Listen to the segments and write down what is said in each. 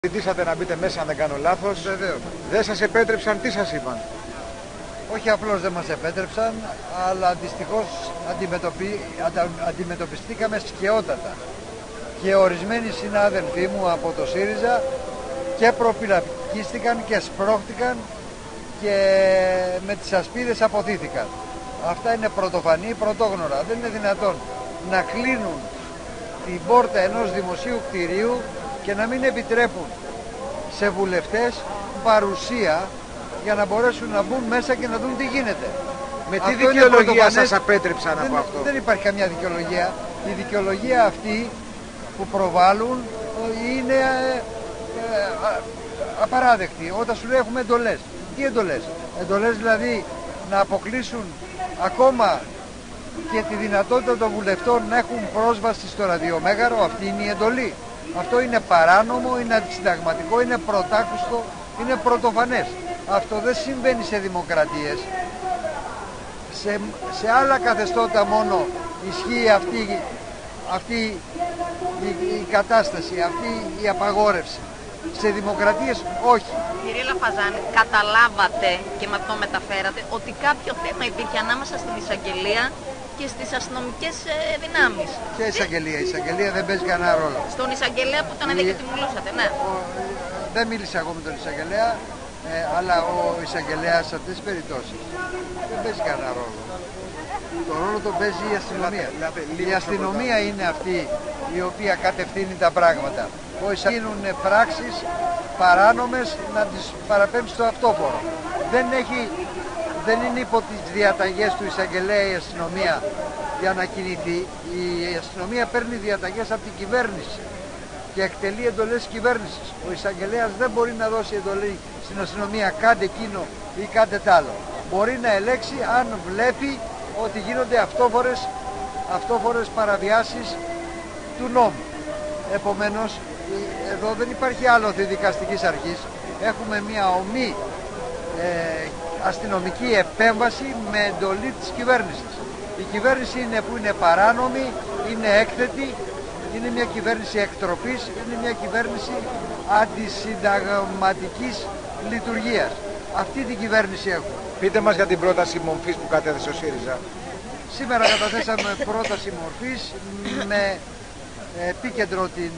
Ζητήσατε να μπείτε μέσα αν δεν κάνω λάθος. Βεβαίως. Δεν σας επέτρεψαν, τι σας είπαν? Όχι απλώς δεν μας επέτρεψαν, αλλά δυστυχώς αντιμετωπιστήκαμε σκαιότατα. Και ορισμένοι συνάδελφοί μου από το ΣΥΡΙΖΑ και προπυλακίστηκαν και σπρώχτηκαν και με τις ασπίδες αποθήθηκαν. Αυτά είναι πρωτοφανή, πρωτόγνωρα. Δεν είναι δυνατόν να κλείνουν την πόρτα ενός δημοσίου κτηρίου και να μην επιτρέπουν σε βουλευτές παρουσία για να μπορέσουν να μπουν μέσα και να δουν τι γίνεται. Με τι δικαιολογία σας απέτρεψαν από αυτό? Δεν υπάρχει καμιά δικαιολογία. Η δικαιολογία αυτή που προβάλλουν είναι απαράδεκτη. Όταν σου λέει έχουμε εντολές. Τι εντολές? Εντολές δηλαδή να αποκλείσουν ακόμα και τη δυνατότητα των βουλευτών να έχουν πρόσβαση στο ραδιομέγαρο. Αυτή είναι η εντολή. Αυτό είναι παράνομο, είναι αντισυνταγματικό, είναι πρωτάκουστο, είναι πρωτοφανές. Αυτό δεν συμβαίνει σε δημοκρατίες. Σε άλλα καθεστώτα μόνο ισχύει αυτή η κατάσταση, αυτή η απαγόρευση. Σε δημοκρατίες όχι. Κύριε Λαφαζάνη, καταλάβατε και με το μεταφέρατε ότι κάποιο θέμα υπήρχε ανάμεσα στην εισαγγελία και στις αστυνομικές δυνάμεις. Ποια εισαγγελία? Η εισαγγελία δεν παίζει κανένα ρόλο. Στον εισαγγελέα που τον είδε και τη μιλούσατε, ναι. Δεν μίλησα εγώ με τον εισαγγελέα, αλλά ο εισαγγελέας σε αυτές τις περιπτώσεις δεν παίζει κανένα ρόλο. Το ρόλο τον παίζει η αστυνομία. Η αστυνομία είναι αυτή η οποία κατευθύνει τα πράγματα. Γίνουν πράξεις παράνομες να τις παραπέμψει στο αυτόφορο. Δεν είναι υπό τις διαταγές του εισαγγελέα η αστυνομία για να κινηθεί. Η αστυνομία παίρνει διαταγές από την κυβέρνηση και εκτελεί εντολές της κυβέρνησης. Ο εισαγγελέας δεν μπορεί να δώσει εντολή στην αστυνομία κάντε εκείνο ή κάντε τ' άλλο. Μπορεί να ελέξει αν βλέπει ότι γίνονται αυτόφορες παραβιάσεις του νόμου. Επομένως, εδώ δεν υπάρχει άλοθη δικαστικής αρχής. Έχουμε μια ομή αστυνομική επέμβαση με εντολή της κυβέρνησης. Η κυβέρνηση είναι που είναι παράνομη, είναι έκθετη, είναι μια κυβέρνηση εκτροπής, είναι μια κυβέρνηση αντισυνταγματικής λειτουργίας. Αυτή την κυβέρνηση έχουμε. Πείτε μας για την πρόταση μορφής που κατέθεσε ο ΣΥΡΙΖΑ. Σήμερα καταθέσαμε πρόταση μορφής με επίκεντρο την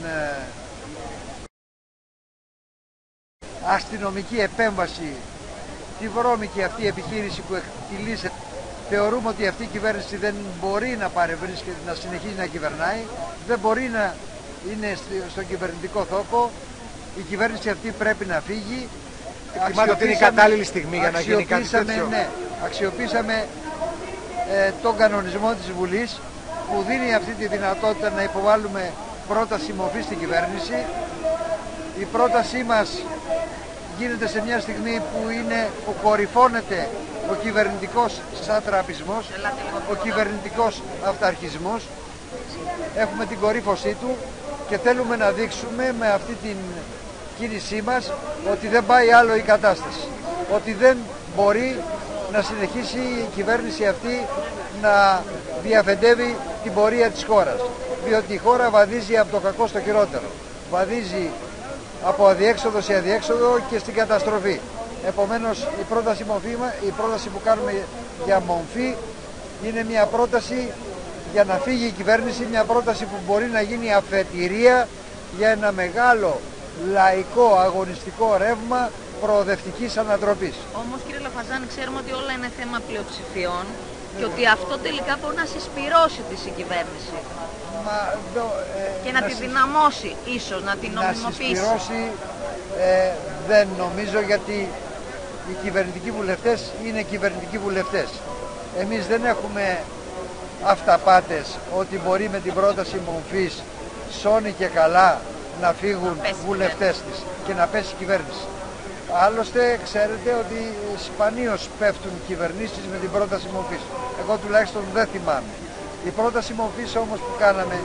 αστυνομική επέμβαση, τη βρώμικη αυτή επιχείρηση που εκτιλήσεται. Θεωρούμε ότι αυτή η κυβέρνηση δεν μπορεί να παρευρίσκεται, να συνεχίζει να κυβερνάει, δεν μπορεί να είναι στον κυβερνητικό τόπο. Η κυβέρνηση αυτή πρέπει να φύγει. Εκτιμάται ότι είναι η κατάλληλη στιγμή για να γίνει κάτι τέτοιο? Ναι, αξιοποιήσαμε τον κανονισμό της Βουλής που δίνει αυτή τη δυνατότητα να υποβάλουμε πρόταση μορφή στην κυβέρνηση. Η πρότασή μας γίνεται σε μια στιγμή που κορυφώνεται ο κυβερνητικός σατραπισμός, ο κυβερνητικός αυταρχισμός. Έχουμε την κορύφωσή του και θέλουμε να δείξουμε με αυτή την κίνησή μας ότι δεν πάει άλλο η κατάσταση. Ότι δεν μπορεί να συνεχίσει η κυβέρνηση αυτή να διαφεντεύει την πορεία της χώρας. Διότι η χώρα βαδίζει από το κακό στο χειρότερο. Βαδίζει από αδιέξοδο σε αδιέξοδο και στην καταστροφή. Επομένως η πρόταση που κάνουμε για μορφή είναι μια πρόταση για να φύγει η κυβέρνηση, μια πρόταση που μπορεί να γίνει αφετηρία για ένα μεγάλο λαϊκό αγωνιστικό ρεύμα προοδευτικής ανατροπής. Όμως κύριε Λαφαζάνη, ξέρουμε ότι όλα είναι θέμα πλειοψηφιών και ότι αυτό τελικά μπορεί να συσπυρώσει τη συγκυβέρνηση και να τη δυναμώσει, ίσως να την νομιμοποιήσει. Να συσπυρώσει δεν νομίζω, γιατί οι κυβερνητικοί βουλευτές είναι κυβερνητικοί βουλευτές. Εμείς δεν έχουμε αυταπάτες ότι μπορεί με την πρόταση μορφής σώνει και καλά να φύγουν βουλευτές της και να πέσει η κυβέρνηση. Άλλωστε ξέρετε ότι σπανίως πέφτουν κυβερνήσεις με την πρόταση μορφής. Εγώ τουλάχιστον δεν θυμάμαι. Η πρόταση μορφής όμως που κάναμε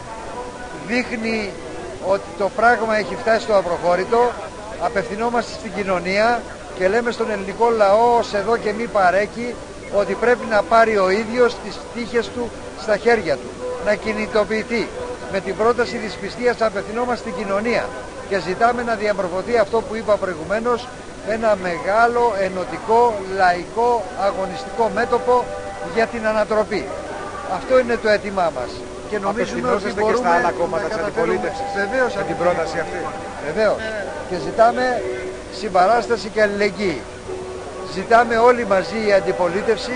δείχνει ότι το πράγμα έχει φτάσει στο απροχώρητο. Απευθυνόμαστε στην κοινωνία και λέμε στον ελληνικό λαό ως εδώ και μη παρέκει ότι πρέπει να πάρει ο ίδιος τις τύχες του στα χέρια του, να κινητοποιηθεί. Με την πρόταση δυσπιστίας απευθυνόμαστε στην κοινωνία και ζητάμε να διαμορφωθεί αυτό που είπα προηγουμένως, ένα μεγάλο, ενωτικό, λαϊκό, αγωνιστικό μέτωπο για την ανατροπή. Αυτό είναι το αίτημά μας. Και νομίζουμε ότι μπορούμε και στα άλλα κόμματα της αντιπολίτευσης. Βεβαίως, με την πρόταση αυτή. Βεβαίως. Και ζητάμε συμπαράσταση και αλληλεγγύη. Ζητάμε όλοι μαζί η αντιπολίτευση,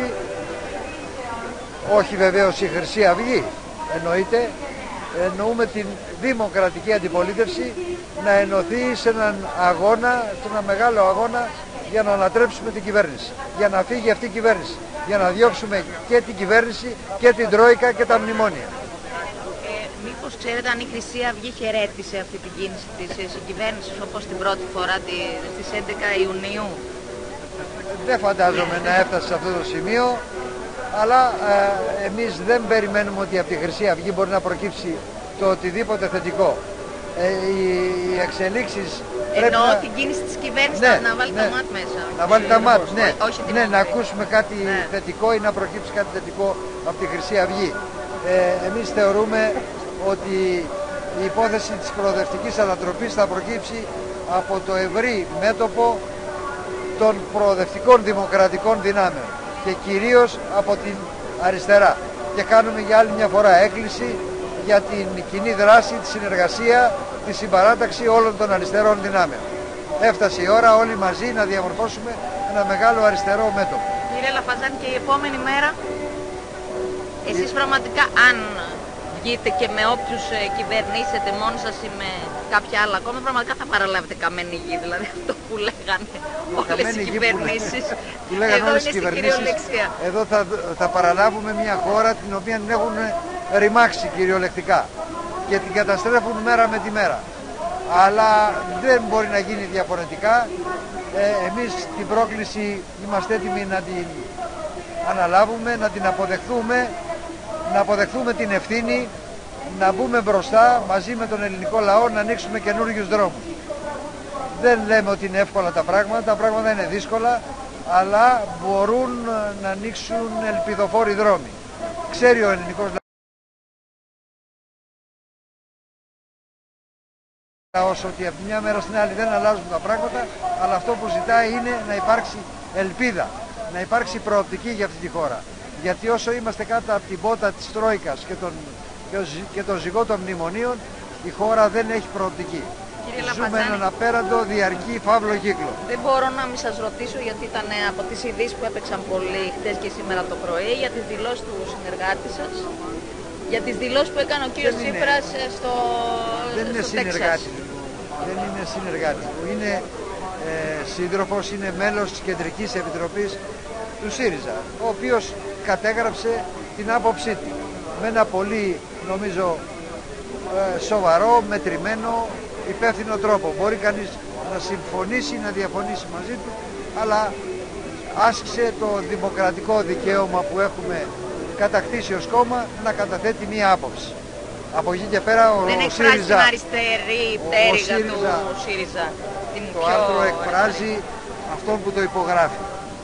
όχι βεβαίως η Χρυσή Αυγή, εννοείται, εννοούμε την δημοκρατική αντιπολίτευση, να ενωθεί σε έναν αγώνα, σε έναν μεγάλο αγώνα για να ανατρέψουμε την κυβέρνηση, για να φύγει αυτή η κυβέρνηση, για να διώξουμε και την κυβέρνηση και την Τρόικα και τα μνημόνια. Μήπως ξέρετε αν η Χρυσή Αυγή χαιρέτησε αυτή την κίνηση της συγκυβέρνησης όπως την πρώτη φορά στις 11 Ιουνίου? Δεν φαντάζομαι να έφτασε σε αυτό το σημείο, αλλά εμείς δεν περιμένουμε ότι από τη Χρυσή Αυγή μπορεί να προκύψει το οτιδήποτε θετικό. Οι εξελίξεις εννοώ την κίνηση της κυβέρνησης, ναι, να βάλει τα ΜΑΤ μέσα. Να βάλει τα ΜΑΤ, ναι. Ναι, να ακούσουμε κάτι θετικό ή να προκύψει κάτι θετικό από τη Χρυσή Αυγή. Εμείς θεωρούμε ότι η υπόθεση της προοδευτικής ανατροπής θα προκύψει από το ευρύ μέτωπο των προοδευτικών δημοκρατικών δυνάμεων και κυρίως από την αριστερά. Και κάνουμε για άλλη μια φορά έκκληση για την κοινή δράση, τη συνεργασία, τη συμπαράταξη όλων των αριστερών δυνάμεων. Έφτασε η ώρα όλοι μαζί να διαμορφώσουμε ένα μεγάλο αριστερό μέτωπο. Κύριε Λαφαζάνη, και η επόμενη μέρα, εσείς πραγματικά αν βγείτε και με όποιους κυβερνήσετε μόνοι σας ή με κάποια άλλα κόμματα, πραγματικά θα παραλάβετε καμένη γη, δηλαδή αυτό που λέγανε όλες οι κυβερνήσεις. Εδώ είναι στην κυριολεξία. Εδώ θα παραλάβουμε μια χώρα την οποία την έχουν ρημάξει κυριολεκτικά και την καταστρέφουν μέρα με τη μέρα. Αλλά δεν μπορεί να γίνει διαφορετικά. Εμείς την πρόκληση είμαστε έτοιμοι να την αναλάβουμε, να την αποδεχθούμε, να αποδεχθούμε την ευθύνη, να μπούμε μπροστά μαζί με τον ελληνικό λαό να ανοίξουμε καινούργιους δρόμους. Δεν λέμε ότι είναι εύκολα τα πράγματα είναι δύσκολα, αλλά μπορούν να ανοίξουν ελπιδοφόροι δρόμοι. Ξέρει ο ελληνικός λαός ότι από τη μια μέρα στην άλλη δεν αλλάζουν τα πράγματα, αλλά αυτό που ζητάει είναι να υπάρξει ελπίδα, να υπάρξει προοπτική για αυτή τη χώρα. Γιατί όσο είμαστε κάτω από την πότα της Τρόικας και των ζυγό των μνημονίων, η χώρα δεν έχει προοπτική. Ζούμε έναν απέραντο διαρκή φαύλο κύκλο. Δεν μπορώ να μην σας ρωτήσω, γιατί ήταν από τις ειδήσεις που έπαιξαν πολύ χτες και σήμερα το πρωί, για τις δηλώσεις του συνεργάτη σας, για τις δηλώσεις που έκανε ο κύριος Τσίπρας στο Τέξας. Δεν είναι συνεργάτη. Δεν είναι συνεργάτη. Είναι σύντροφος, είναι μέλος της Κεντρικής Επιτροπής του ΣΥΡΙΖΑ, ο οποίος κατέγραψε την άποψή του με ένα πολύ, νομίζω, σοβαρό, μετρημένο, υπεύθυνο τρόπο. Μπορεί κανείς να συμφωνήσει, να διαφωνήσει μαζί του, αλλά άσκησε το δημοκρατικό δικαίωμα που έχουμε κατακτήσει ως κόμμα να καταθέτει μία άποψη. Από εκεί και πέρα δεν εκφράζει την αριστερή πτέρυγα του ΣΥΡΙΖΑ. Το άρθρο εκφράζει αυτόν που το υπογράφει.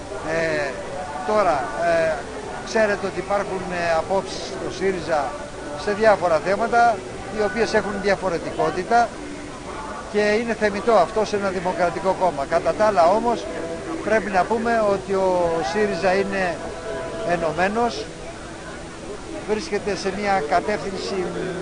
Τώρα, ξέρετε ότι υπάρχουν απόψεις στο ΣΥΡΙΖΑ σε διάφορα θέματα, οι οποίες έχουν διαφορετικότητα και είναι θεμιτό αυτό σε ένα δημοκρατικό κόμμα. Κατά τα άλλα όμως πρέπει να πούμε ότι ο ΣΥΡΙΖΑ είναι ενωμένος, βρίσκεται σε μια κατεύθυνση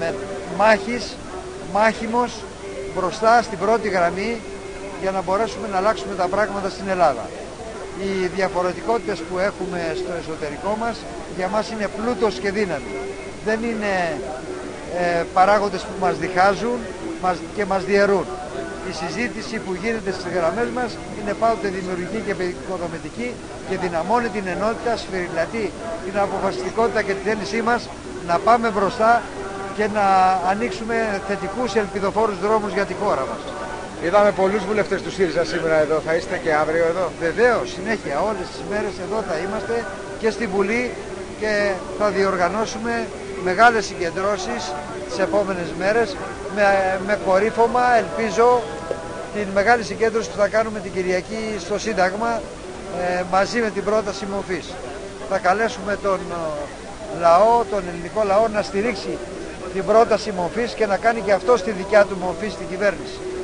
μάχημος μπροστά στην πρώτη γραμμή για να μπορέσουμε να αλλάξουμε τα πράγματα στην Ελλάδα. Οι διαφορετικότητες που έχουμε στο εσωτερικό μας για μας είναι πλούτος και δύναμη. Δεν είναι παράγοντες που μας διχάζουν και μας διαιρούν. Η συζήτηση που γίνεται στις γραμμές μας είναι πάντοτε δημιουργική και επικοδομητική και δυναμώνει την ενότητα, σφυριλατεί την αποφασιστικότητα και τη θέλησή μας να πάμε μπροστά και να ανοίξουμε θετικούς ελπιδοφόρους δρόμους για τη χώρα μας. Είδαμε πολλούς βουλευτές του ΣΥΡΙΖΑ σήμερα εδώ. Θα είστε και αύριο εδώ? Βεβαίως, συνέχεια, όλες τις μέρες εδώ θα είμαστε και στη Βουλή και θα διοργανώσουμε μεγάλες συγκεντρώσεις τις επόμενες μέρες με κορύφωμα, ελπίζω, την μεγάλη συγκέντρωση που θα κάνουμε την Κυριακή στο Σύνταγμα μαζί με την πρόταση μορφής. Θα καλέσουμε τον λαό, τον ελληνικό λαό να στηρίξει την πρόταση μορφής και να κάνει και αυτό τη δικιά του μορφή στην κυβέρνηση.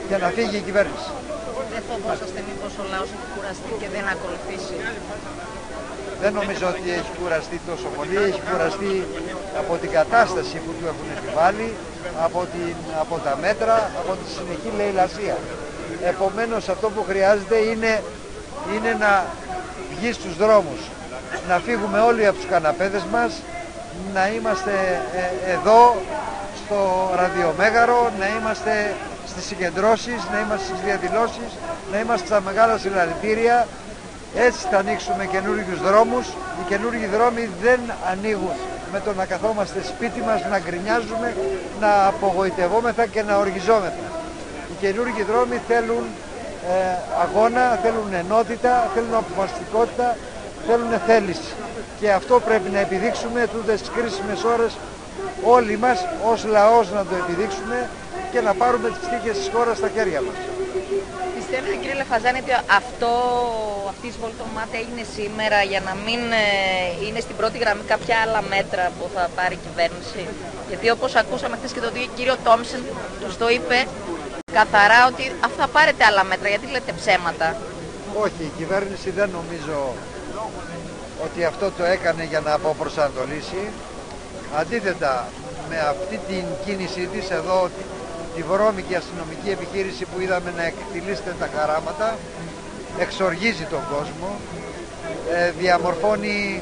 για να φύγει η κυβέρνηση. Δεν φοβόσαστε μήπως ο λαός έχει κουραστεί και δεν ακολουθήσει? Δεν νομίζω ότι έχει κουραστεί τόσο πολύ, έχει κουραστεί από την κατάσταση που του έχουν επιβάλει, από τα μέτρα, από τη συνεχή λαιλασία. Επομένως αυτό που χρειάζεται είναι να βγει στους δρόμους, να φύγουμε όλοι από τους καναπέδες μας, να είμαστε εδώ στο ραδιομέγαρο, να είμαστε στις συγκεντρώσεις, να είμαστε στις διαδηλώσεις, να είμαστε στα μεγάλα συλλαλητήρια. Έτσι θα ανοίξουμε καινούργιους δρόμους. Οι καινούργιοι δρόμοι δεν ανοίγουν με το να καθόμαστε σπίτι μας, να γκρινιάζουμε, να απογοητευόμεθα και να οργιζόμεθα. Οι καινούργιοι δρόμοι θέλουν αγώνα, θέλουν ενότητα, θέλουν αποφασιστικότητα, θέλουν θέληση. Και αυτό πρέπει να επιδείξουμε τούτες τις κρίσιμες ώρες όλοι μας ως λαός, να το επιδείξουμε και να πάρουμε τις τύχες της χώρας στα χέρια μας. Πιστεύετε, κύριε Λεφαζάνη, ότι αυτή η εισβολή των ΜΑΤ έγινε σήμερα για να μην είναι στην πρώτη γραμμή κάποια άλλα μέτρα που θα πάρει η κυβέρνηση? Γιατί όπως ακούσαμε χθες και τον κύριο Τόμσεν, τους το είπε καθαρά ότι αυτά θα πάρετε άλλα μέτρα. Γιατί λέτε ψέματα? Όχι, η κυβέρνηση δεν νομίζω ότι αυτό το έκανε για να αποπροσανατολίσει. Αντίθετα, με αυτή την κίνησή της εδώ, τη βρώμικη αστυνομική επιχείρηση που είδαμε να εκτιλήσεται τα χαράματα, εξοργίζει τον κόσμο, διαμορφώνει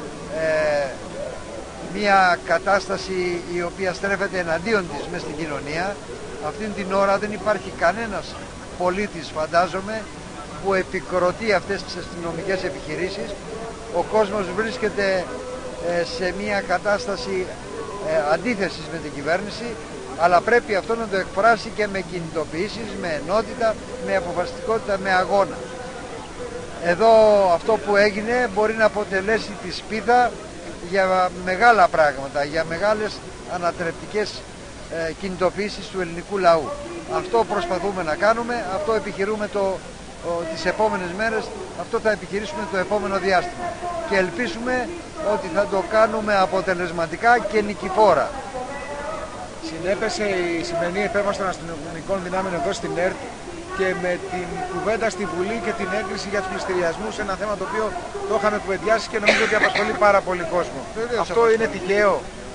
μια κατάσταση η οποία στρέφεται εναντίον της μες στην κοινωνία. Αυτήν την ώρα δεν υπάρχει κανένας πολίτης, φαντάζομαι, που επικροτεί αυτές τις αστυνομικές επιχειρήσεις. Ο κόσμος βρίσκεται σε μια κατάσταση αντίθεσης με την κυβέρνηση, αλλά πρέπει αυτό να το εκφράσει και με κινητοποιήσεις, με ενότητα, με αποφασιστικότητα, με αγώνα. Εδώ αυτό που έγινε μπορεί να αποτελέσει τη σπίδα για μεγάλα πράγματα, για μεγάλες ανατρεπτικές κινητοποιήσεις του ελληνικού λαού. Αυτό προσπαθούμε να κάνουμε, αυτό επιχειρούμε τις επόμενες μέρες, αυτό θα επιχειρήσουμε το επόμενο διάστημα. Και ελπίζουμε ότι θα το κάνουμε αποτελεσματικά και νικηφόρα. Συνέπεσε η σημερινή επέμβαση των αστυνομικών δυνάμεων εδώ στην ΕΡΤ και με την κουβέντα στη Βουλή και την έγκριση για τους πληστηριασμούς, ένα θέμα το οποίο το είχαμε κουβεντιάσει και νομίζω ότι απασχολεί πάρα πολύ κόσμο. Αυτό είναι τυχαίο?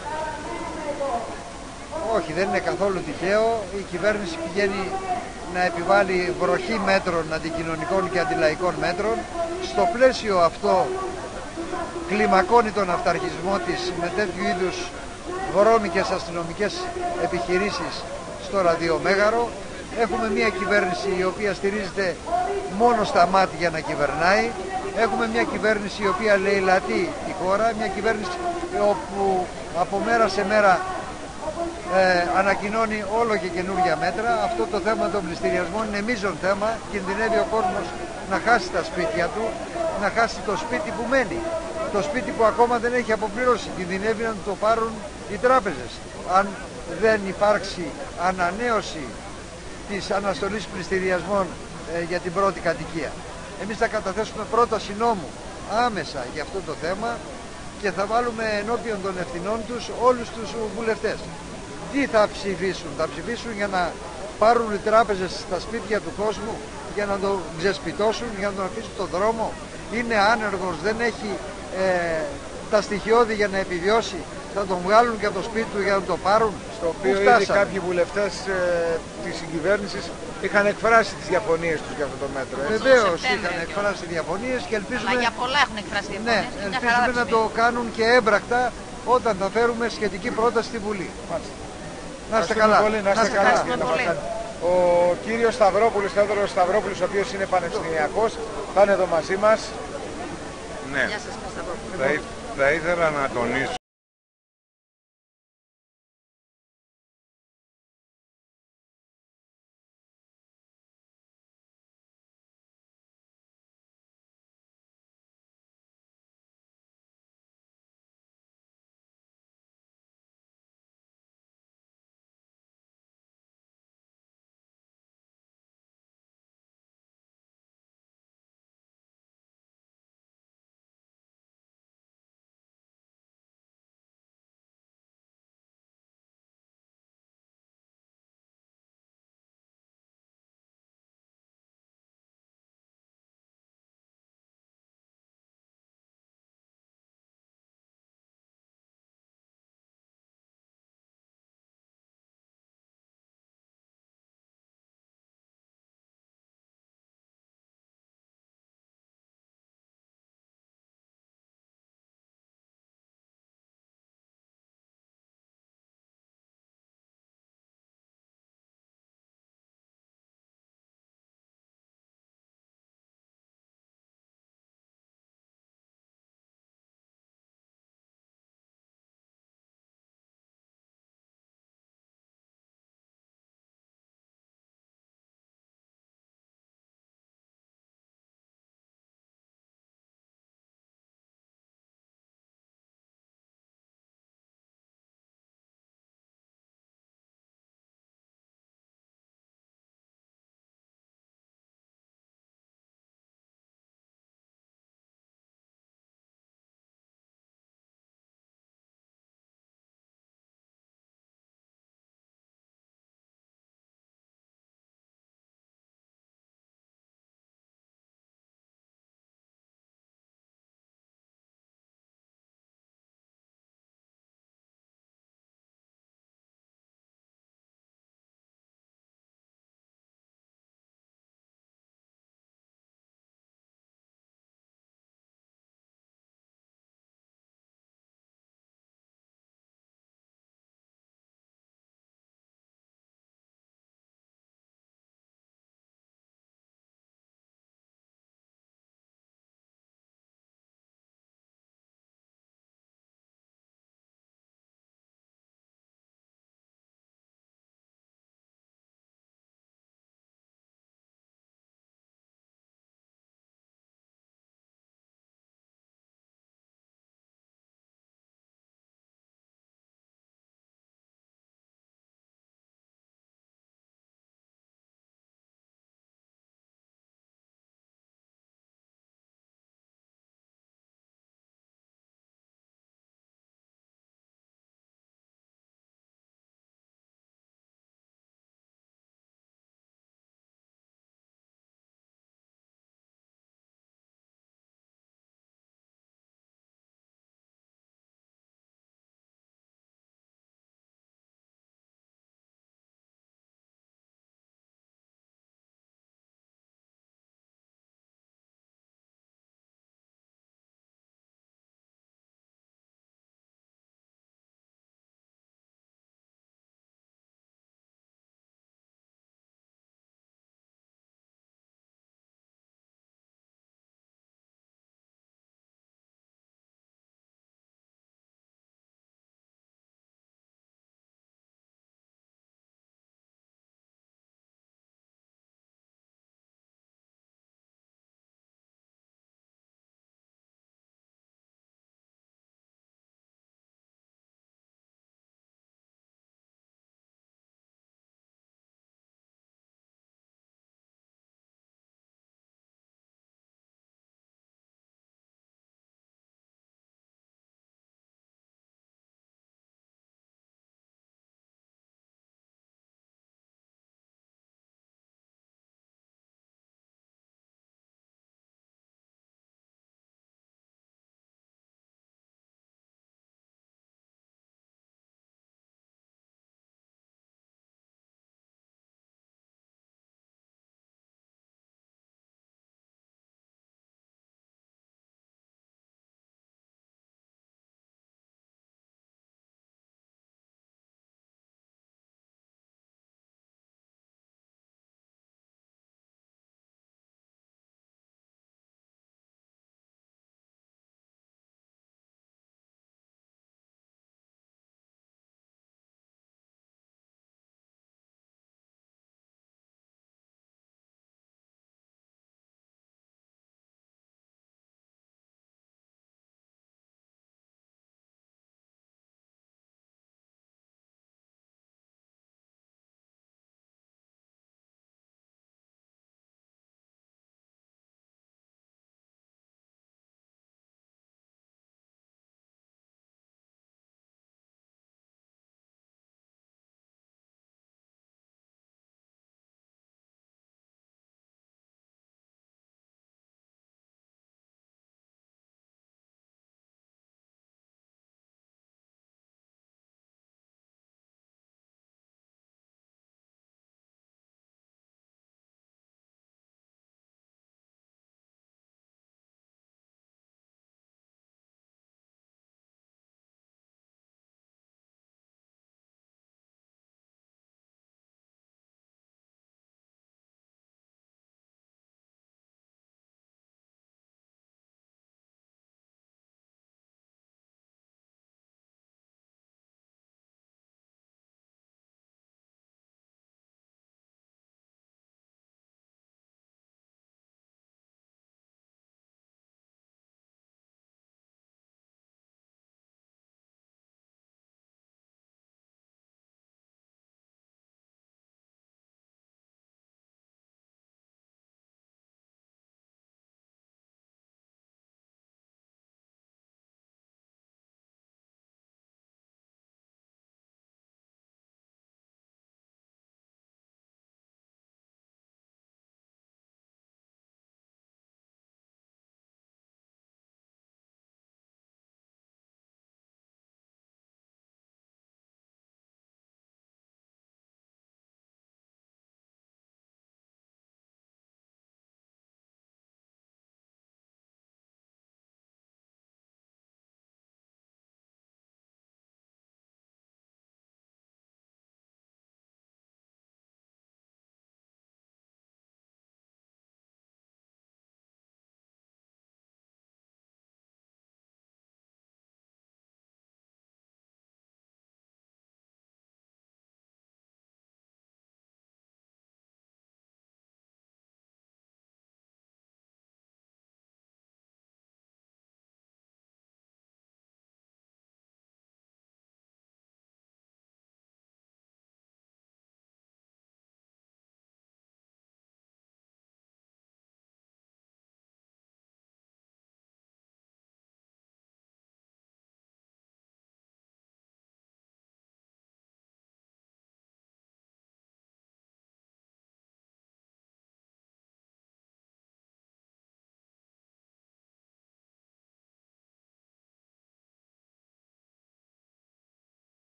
Όχι, δεν είναι καθόλου τυχαίο. Η κυβέρνηση πηγαίνει να επιβάλλει βροχή μέτρων, αντικοινωνικών και αντιλαϊκών μέτρων. Στο πλαίσιο αυτό κλιμακώνει τον αυταρχισμό της με τέτοιου είδους βρώμικες αστυνομικές επιχειρήσεις στο ραδιομέγαρο. Έχουμε μια κυβέρνηση η οποία στηρίζεται μόνο στα ΜΑΤ για να κυβερνάει. Έχουμε μια κυβέρνηση η οποία λαιλατεί τη χώρα, μια κυβέρνηση όπου από μέρα σε μέρα ανακοινώνει όλο και καινούργια μέτρα. Αυτό το θέμα των πληστηριασμών είναι μείζον θέμα. Κινδυνεύει ο κόσμος να χάσει τα σπίτια του, να χάσει το σπίτι που μένει, το σπίτι που ακόμα δεν έχει αποπληρώσει. Κινδυνεύει να το πάρουν οι τράπεζες αν δεν υπάρξει ανανέωση της αναστολής πληστηριασμών για την πρώτη κατοικία. Εμείς θα καταθέσουμε πρόταση νόμου άμεσα για αυτό το θέμα και θα βάλουμε ενώπιον των ευθυνών τους όλους τους βουλευτές. Τι θα ψηφίσουν? Θα ψηφίσουν για να πάρουν οι τράπεζες στα σπίτια του κόσμου, για να τον ξεσπιτώσουν, για να τον αφήσουν στον δρόμο? Είναι άνεργος, δεν έχει τα στοιχειώδη για να επιβιώσει, θα τον βγάλουν και από το σπίτι του για να το πάρουν? Στο οποίο ήδη κάποιοι βουλευτές της συγκυβέρνησης είχαν εκφράσει τις διαφωνίες τους για αυτό το μέτρο. Βεβαίως είχαν εκφράσει διαφωνίες και ελπίζουμε, για πολλά έχουν εκφράσει διαφωνίες. Ναι, ελπίζουμε να το κάνουν και έμπρακτα όταν θα φέρουμε σχετική πρόταση στη Βουλή. Μάλιστα. Να είστε καλά. Να είστε καλά. Ο κύριος Σταυρόπουλος, Θεόδωρος Σταυρόπουλος, ο οποίος είναι πανεπιστημιακός, θα είναι εδώ μαζί μας. Ναι. Θα ήθελα να τονίσω